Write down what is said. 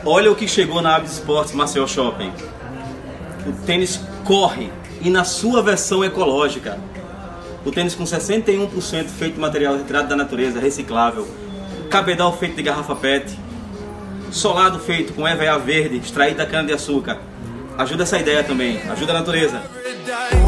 Olha o que chegou na Abis Sports Maceió Shopping. O tênis corre e na sua versão ecológica. O tênis com 61% feito de material retirado da natureza, reciclável. Cabedal feito de garrafa PET. Solado feito com EVA verde, extraído da cana de açúcar. Ajuda essa ideia também, ajuda a natureza.